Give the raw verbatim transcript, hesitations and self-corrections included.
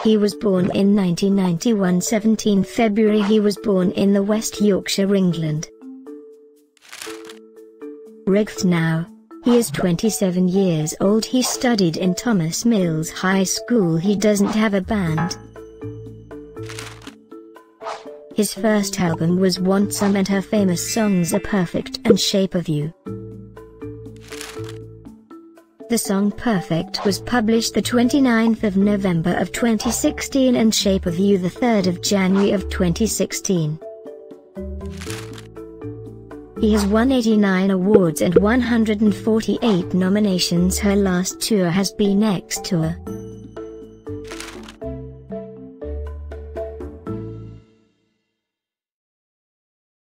He was born in nineteen ninety-one, seventeenth February. He was born in the West Yorkshire, England. Richt now. He is twenty-seven years old. He studied in Thomas Mills High School. He doesn't have a band. His first album was Want Some, and her famous songs are Perfect and Shape of You. The song Perfect was published the twenty-ninth of November of twenty sixteen and Shape of You the third of January of twenty sixteen. He has won eighty-nine awards and one hundred forty-eight nominations. Her last tour has been X Tour.